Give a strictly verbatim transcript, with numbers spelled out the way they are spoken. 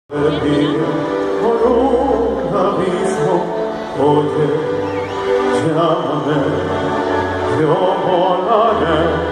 Perdido por un abismo, oye, llámame, yo volaré.